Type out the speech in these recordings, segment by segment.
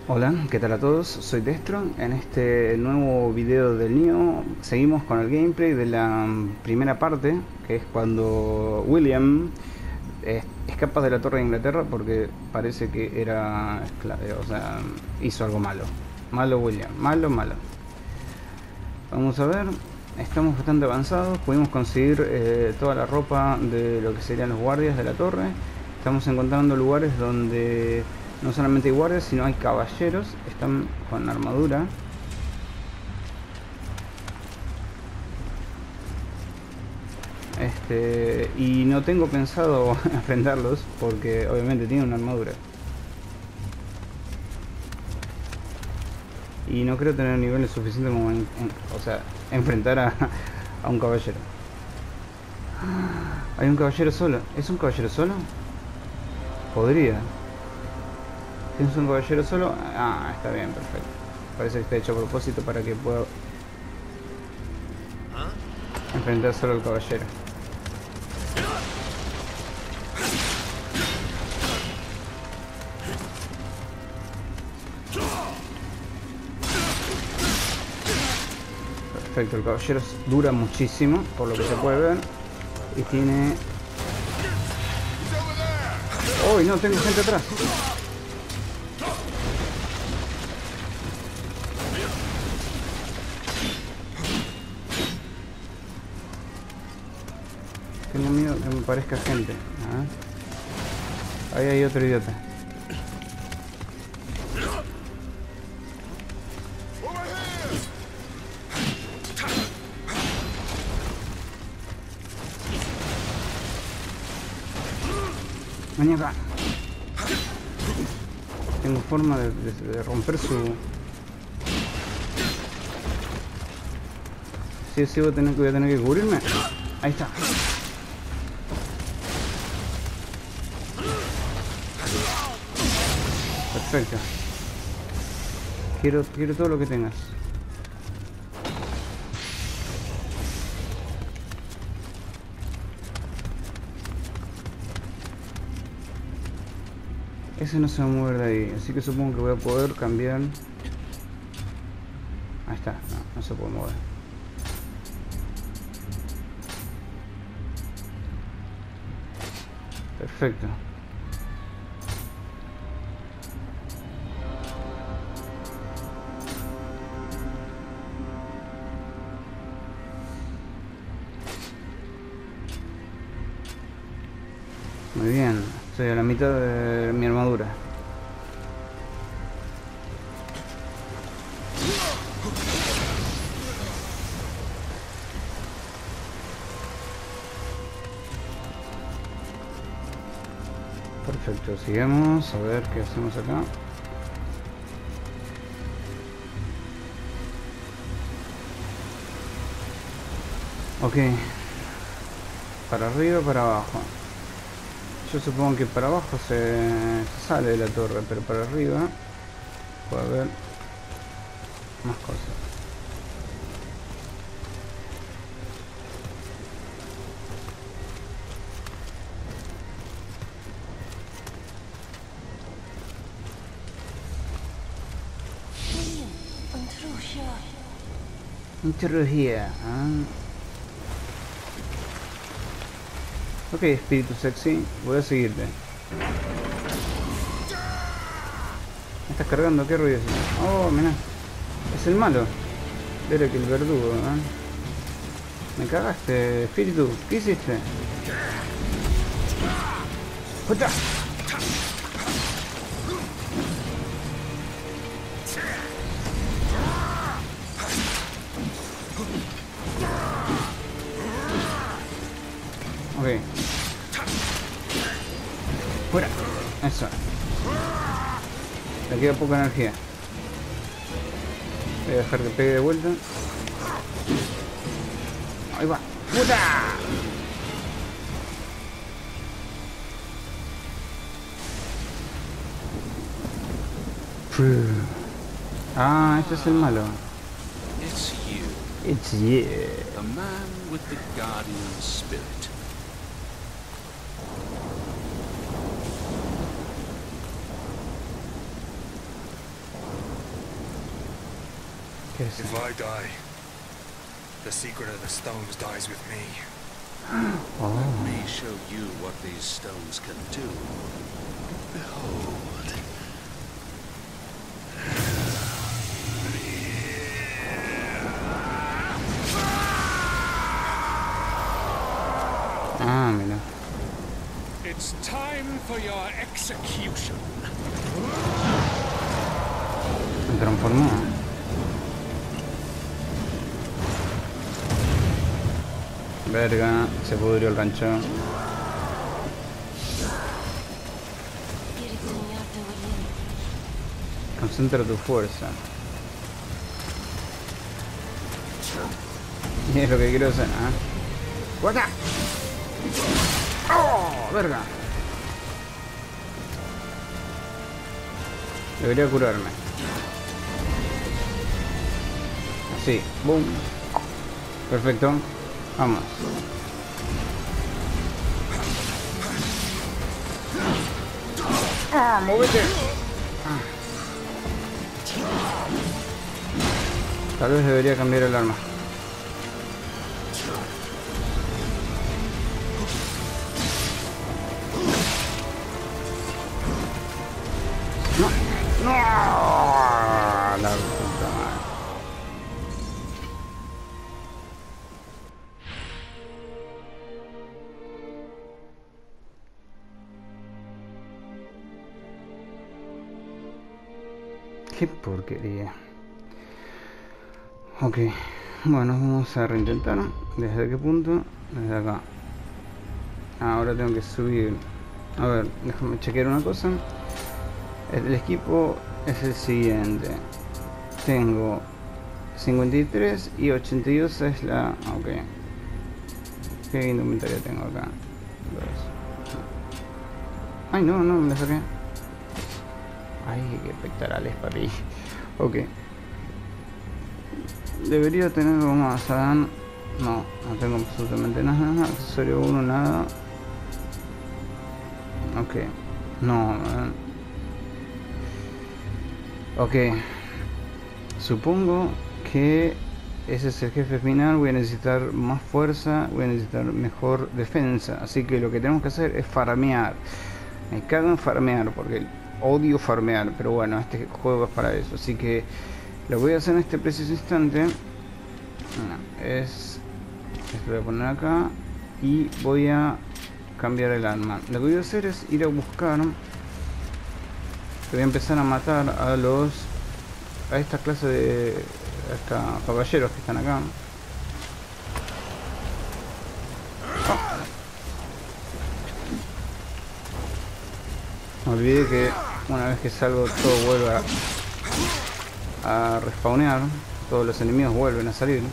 Hola, ¿qué tal a todos? Soy Destro. En este nuevo video del Nioh seguimos con el gameplay de la primera parte, que es cuando William escapa de la Torre de Inglaterra porque parece que era o sea, hizo algo malo. Malo William, malo, malo. Vamos a ver, estamos bastante avanzados, pudimos conseguir toda la ropa de lo que serían los guardias de la torre. Estamos encontrando lugares donde no solamente hay guardias, sino hay caballeros, están con armadura. Y no tengo pensado enfrentarlos porque obviamente tienen una armadura. Y no creo tener niveles suficientes como o sea, enfrentar a un caballero. Hay un caballero solo. ¿Es un caballero solo? Podría. Si es un caballero solo... Ah, está bien, perfecto. Parece que está hecho a propósito para que pueda enfrentar solo al caballero. Perfecto, el caballero dura muchísimo, por lo que se puede ver. Y tiene... ¡Uy, no! Tengo gente atrás. Tengo miedo que me parezca gente. Ahí hay otro idiota. Vení acá. Tengo forma de romper su... Sí, voy a tener que cubrirme. Ahí está. Perfecto. Quiero todo lo que tengas. Ese no se va a mover de ahí, así que supongo que voy a poder cambiar. Ahí está, no se puede mover. Perfecto. Muy bien, estoy a la mitad de mi armadura. Perfecto, sigamos a ver qué hacemos acá. Ok, para arriba o para abajo. Yo supongo que para abajo se sale de la torre, pero para arriba puede haber más cosas. Interrogía. Ok, espíritu sexy, voy a seguirte. ¿Me estás cargando? ¿Qué ruido es ese? Oh, mirá. Es el malo. Era que el verdugo, Me cagaste, espíritu. ¿Qué hiciste? ¡Puta! Ok. Fuera. Eso. Le queda poca energía. Voy a dejar que pegue de vuelta. Ahí va. ¡Puta! Ah, este es el malo. It's you, It's you. the man with the guardian spirit. ¿Qué es If eso? I die, the secret of the stones dies with me. Oh, Let me show you what these stones can do. Behold. ah, mira. It's time for your execution. Me transformó. Verga, se pudrió el rancho. Concentra tu fuerza. Y es lo que quiero hacer, ¿ah? ¡Guata! ¡Oh! ¡Verga! Debería curarme. Así, boom. Perfecto. Vamos. ¡Ah! ¡Móvete! Ah. Tal vez debería cambiar el arma. No, no, la puta madre. Qué porquería. Ok, bueno, vamos a reintentar. ¿Desde qué punto? Desde acá. Ahora tengo que subir. A ver, déjame chequear una cosa. El equipo es el siguiente. Tengo 53 y 82 es la... Ok. ¿Qué indumentaria tengo acá? Ay, no, me la saqué. Ay, qué pectorales, papi. Ok. Debería tener algo más, ¿saben? No tengo absolutamente nada. Accesorio 1, nada. Ok. No, ok. Supongo que ese es el jefe final. Voy a necesitar más fuerza. Voy a necesitar mejor defensa. Así que lo que tenemos que hacer es farmear. Me cago en farmear porque odio farmear. Pero bueno, este juego es para eso. Así que lo voy a hacer en este preciso instante. Bueno, esto lo voy a poner acá. Y voy a cambiar el arma. Lo que voy a hacer es ir a buscar. Voy a empezar a matar a esta clase de caballeros que están acá. Me olvidé que una vez que salgo todo vuelve a respawnear. Todos los enemigos vuelven a salir.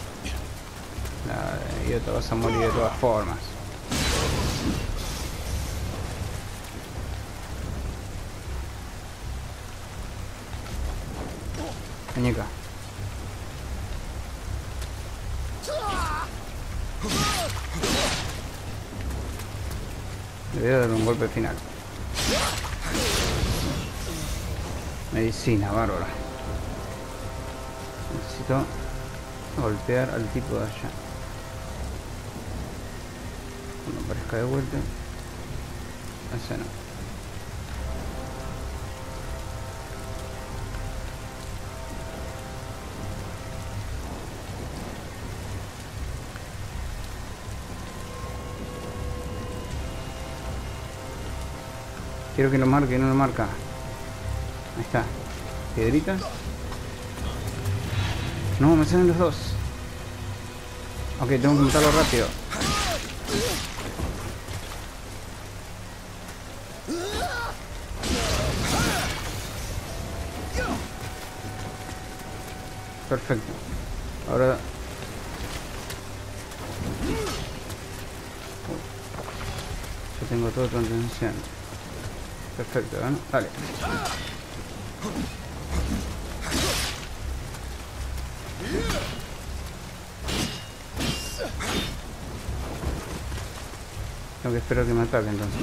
Y te vas a morir de todas formas. Muñeca. Le voy a dar un golpe final. Medicina, bárbara. Necesito golpear al tipo de allá. Cuando aparezca de vuelta. Ese no. Quiero que lo marque, no lo marca. Ahí está. Piedritas. No, me salen los dos. Ok, tengo que matarlo rápido. Perfecto. Ahora... yo tengo todo tu atención. Perfecto, ¿no? Dale. Tengo que esperar que me ataque entonces.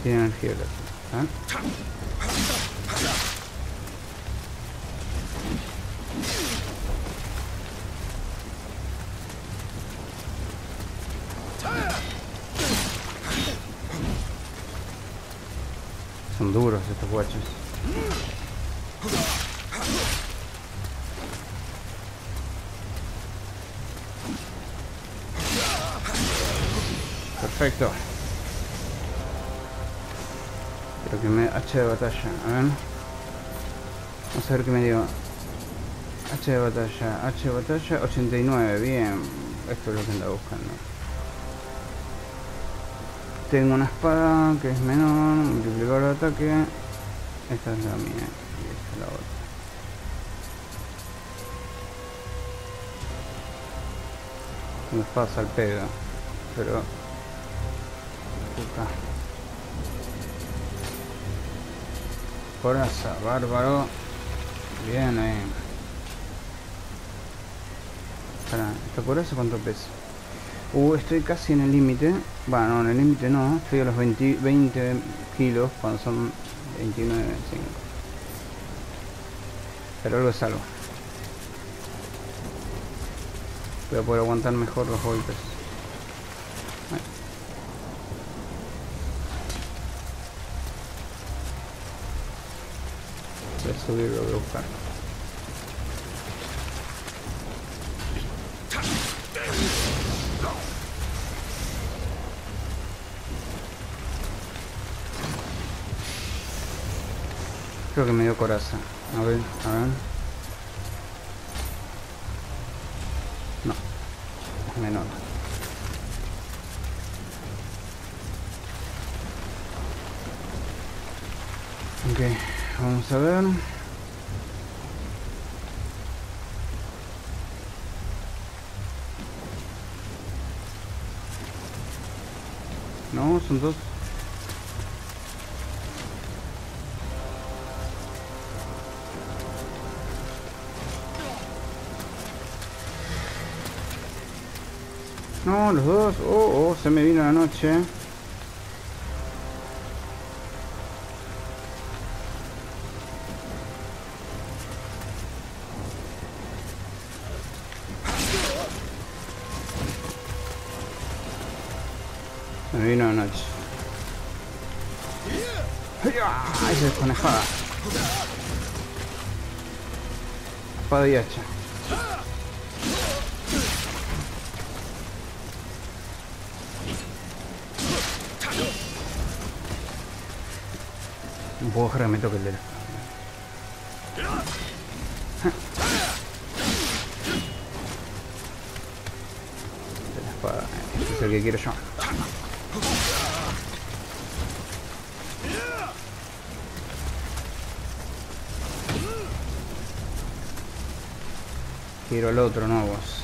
Mantiene energía el otro. Son duros estos guachos. Perfecto. Creo que me... H de batalla. A ver. Vamos a ver qué me dio. H de batalla. 89. Bien. Esto es lo que andaba buscando. Tengo una espada que es menor. Multiplicador de ataque. Esta es la mía. Y esta es la otra. Tengo espadas al pedo. Pero... Puta. Coraza, bárbaro. Bien ahí. Espera, ¿esta coraza cuánto pesa? Estoy casi en el límite. Bueno, no, en el límite no. Estoy a los 20 kilos cuando son 29,5. Pero algo es algo. Voy a poder aguantar mejor los golpes. Voy a subir, lo voy a buscar. Creo que me dio coraza. A ver. No. Es menor. Ok. Vamos a ver. No, son dos. No, los dos. Oh, se me vino la noche. Se me vino la noche. ¡Ay, se desconejada! Espada y hacha. No puedo dejar que me toque el dedo. La espada, este es el que quiero yo. Quiero el otro, no vos.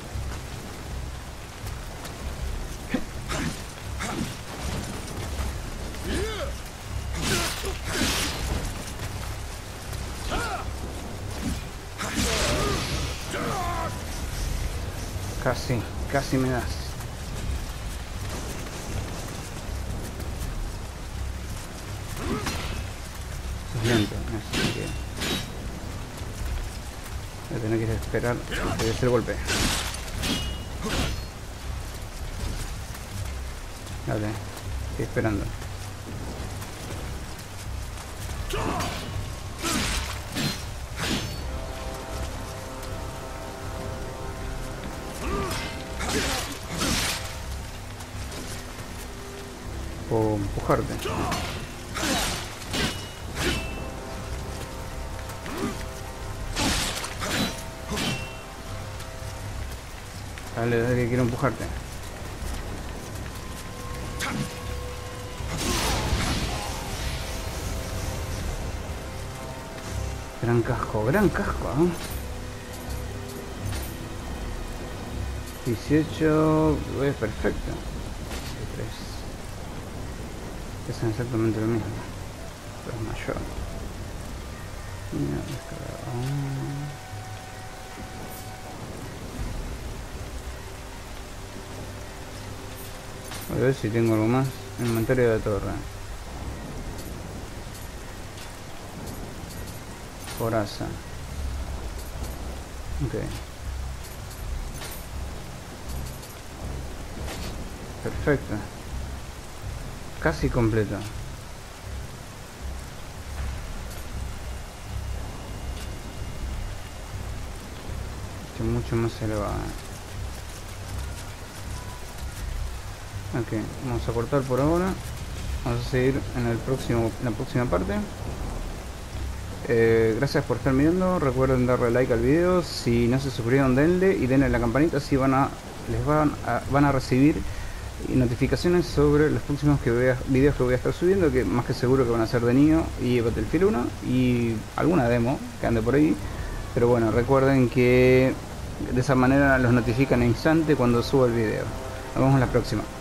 Casi me das. Es lento, así que voy a tener que esperar a que dé el golpe. Dale, estoy esperando. O empujarte. Dale, que quiero empujarte. Gran casco, ¿eh? 18, es perfecto. 3. Es exactamente lo mismo, pero es mayor. Mira, a ver si tengo algo más. Inventario de torre. Coraza. Ok. Perfecto. Casi completa. Mucho más elevada. Ok, vamos a cortar por ahora. Vamos a seguir en la próxima parte. Gracias por estar mirando. Recuerden darle like al video. Si no se suscribieron, denle y denle a la campanita. Así van a recibir notificaciones sobre los próximos videos que voy a estar subiendo, que más que seguro que van a ser de Nioh y Battlefield 1 y alguna demo que ande por ahí. Pero bueno, recuerden que de esa manera los notifican en instante cuando suba el video. Nos vemos en la próxima.